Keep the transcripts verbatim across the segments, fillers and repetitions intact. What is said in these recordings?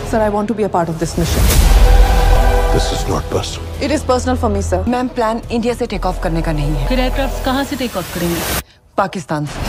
Sir, I want to be a part of this mission. This is not personal. It is personal for me, sir. Ma'am, plan India से take off करने का नहीं है। फिर aircraft कहाँ से take of करेंगे? पाकिस्तान से।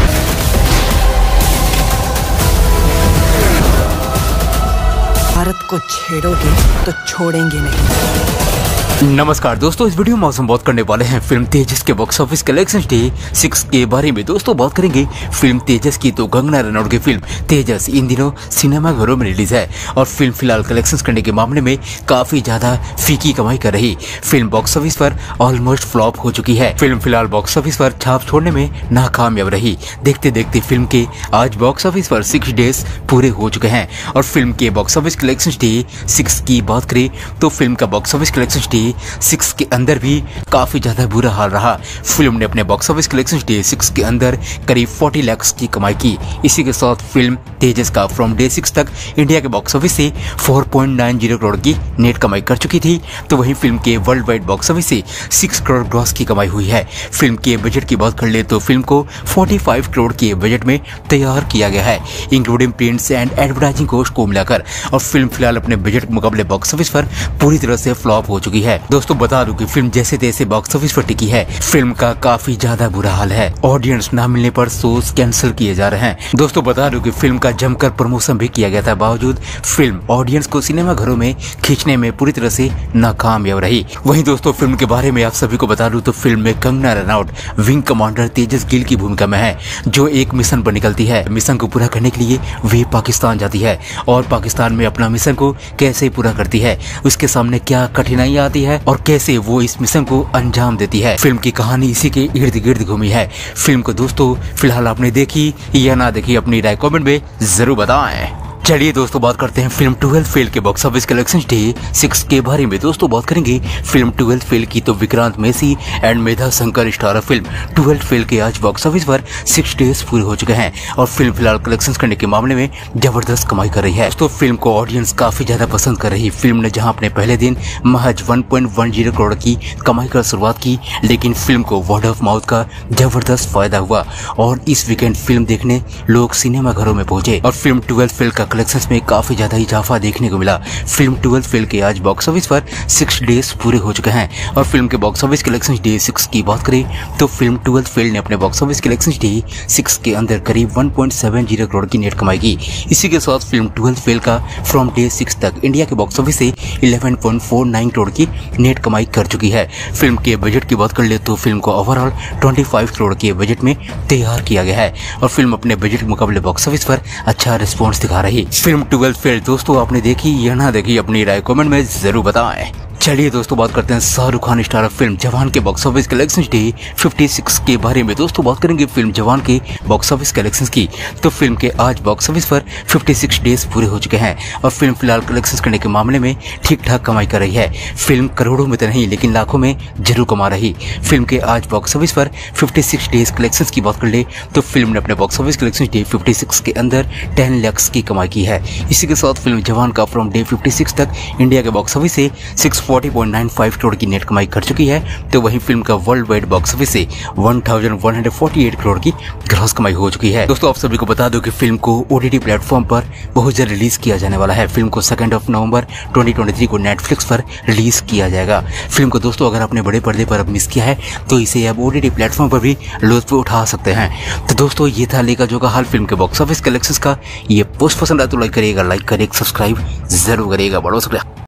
भारत को छेड़ोगे तो छोड़ेंगे नहीं। नमस्कार दोस्तों, इस वीडियो में हम बात करने वाले हैं फिल्म तेजस के box office collection day six के बारे में। दोस्तों बात करेंगे फिल्म तेजस की, तो कंगना रनौत की फिल्म तेजस इन दिनों सिनेमाघरों में रिलीज है और फिल्म फिलहाल कलेक्शन करने के मामले में काफी ज्यादा फीकी कमाई कर रही। फिल्म बॉक्स ऑफिस पर ऑलमोस्ट फ्लॉप हो चुकी है। फिल्म फिलहाल बॉक्स ऑफिस पर छाप छोड़ने में नाकामयाब रही। देखते देखते फिल्म के आज बॉक्स ऑफिस पर सिक्स डेज पूरे हो चुके हैं और फिल्म के box office collection day six की बात करें तो फिल्म का box office collection day six के अंदर भी काफी ज्यादा बुरा हाल रहा। फिल्म ने अपने box office collection day six के अंदर करीब चालीस लाख की कमाई की। इसी के साथ फिल्म तेजस का फ्रॉम डे सिक्स तक इंडिया के बॉक्स ऑफिस से चार पॉइंट नौ शून्य करोड़ की नेट कमाई कर चुकी थी, तो वहीं फिल्म के वर्ल्ड वाइड बॉक्स ऑफिस से छह करोड़ ग्रॉस की कमाई हुई है। फिल्म के बजट की बात कर ले तो फिल्म को पैंतालीस करोड़ के बजट में तैयार किया गया है, including prints and advertising cost को मिलाकर, और फिल्म फिलहाल अपने बजट के मुकाबले बॉक्स ऑफिस पर पूरी तरह से फ्लॉप हो चुकी है। दोस्तों बता दूं कि फिल्म जैसे तैसे बॉक्स ऑफिस पर टिकी है। फिल्म का काफी ज्यादा बुरा हाल है, ऑडियंस ना मिलने पर शोज कैंसिल किए जा रहे हैं। दोस्तों बता दूं कि फिल्म का जमकर प्रमोशन भी किया गया था, बावजूद फिल्म ऑडियंस को सिनेमा घरों में खींचने में पूरी तरह से नाकामयाब रही। वहीं दोस्तों फिल्म के बारे में आप सभी को बता दूं तो फिल्म में कंगना रनौत विंग कमांडर तेजस गिल की भूमिका में है, जो एक मिशन पर निकलती है। मिशन को पूरा करने के लिए वे पाकिस्तान जाती है और पाकिस्तान में अपना मिशन को कैसे पूरा करती है, उसके सामने क्या कठिनाइयां आती है और कैसे वो इस मिशन को अंजाम देती है। फिल्म की कहानी इसी के इर्द गिर्द घूमी है। फिल्म को दोस्तों फिलहाल आपने देखी या ना देखी, अपनी राय कमेंट में जरूर बताएं। चलिए दोस्तों बात करते हैं फिल्म ट्वेल्थ फेल के box office collection day six के बारे में। दोस्तों बात करेंगे फिल्म ट्वेल्थ फेल की, तो Vikrant Massey and Medha Shankar starrer film twelfth fail के आज बॉक्स ऑफिस पर सिक्स डेज पूरे हो चुके हैं और फिल्म फिलहाल कलेक्शन करने के मामले में जबरदस्त कमाई कर रही है। दोस्तों फिल्म को ऑडियंस काफी ज्यादा पसंद कर रही। फिल्म ने जहां अपने पहले दिन महज one point one zero crore की कमाई कर शुरुआत की, लेकिन फिल्म को वर्ड ऑफ माउथ का जबरदस्त फायदा हुआ और इस वीकेंड फिल्म देखने लोग सिनेमा घरों में पहुंचे और फिल्म ट्वेल्थ फेल का कलेक्शन में काफी ज्यादा इजाफा देखने को मिला। फिल्म ट्वेल्थ फेल के आज बॉक्स ऑफिस पर सिक्स डेज पूरे हो चुके हैं और फिल्म के box office collection day six की बात करें तो फिल्म ट्वेल्थ फेल ने अपने box office collection day six के अंदर करीब one point seven zero crore की नेट कमाई की। इसी के साथ फिल्म ट्वेल्थ फेल का फ्रॉम डे सिक्स तक इंडिया के बॉक्स ऑफिस से eleven point four nine crore की नेट कमाई कर चुकी है। फिल्म के बजट की बात कर ले तो फिल्म को ओवरऑल पच्चीस करोड़ के बजट में तैयार किया गया है और फिल्म अपने बजट के मुकाबले बॉक्स ऑफिस पर अच्छा रिस्पॉन्स दिखा रही। फिल्म ट्वेल्थ फेल दोस्तों आपने देखी या ना देखी, अपनी राय कमेंट में जरूर बताएं। चलिए दोस्तों बात करते हैं शाहरुख खान स्टारर फिल्म जवान के बॉक्स ऑफिस कलेक्शन डे छप्पन के बारे में। दोस्तों बात करेंगे फिल्म जवान के बॉक्स ऑफिस कलेक्शंस की, तो फिल्म के आज बॉक्स ऑफिस पर छप्पन डेज पूरे हो चुके हैं और फिल्म फिलहाल कलेक्शन करने के मामले में ठीक ठाक कमाई कर रही है। फिल्म करोड़ों में तो नहीं लेकिन लाखों में जरूर कमा रही। फिल्म के आज बॉक्स ऑफिस पर छप्पन डेज कलेक्शन की बात कर ले तो फिल्म ने अपने बॉक्स ऑफिस कलेक्शन डे छप्पन के अंदर टेन लाख की कमाई की है। इसी के साथ फिल्म जवान का फ्रॉम डे छप्पन तक इंडिया के बॉक्स ऑफिस से six forty point nine five crore की नेट कमाई कर चुकी है, तो वहीं फिल्म का वर्ल्ड वाइड बॉक्स ऑफिस से one thousand one hundred forty eight crore की ग्रॉस कमाई हो चुकी है। दोस्तों आप सभी को बता दो कि फिल्म को ओटीटी प्लेटफॉर्म पर बहुत जल्द रिलीज किया जाने वाला है। फिल्म को second of November twenty twenty three को नेटफ्लिक्स पर रिलीज किया जाएगा। फिल्म को दोस्तों अगर आपने बड़े पर्दे पर अब मिस किया है तो इसे अब ओटीटी प्लेटफॉर्म पर भी लुत्फ उठा सकते हैं। तो दोस्तों ये था लेका जो का हाल फिल्म के बॉक्स ऑफिस कलेक्शंस का। ये पोस्ट पसंद आया तो लाइक करिएगा, लाइक करिएगा, सब्सक्राइब जरूर करिएगा। बड़ा शुक्रिया।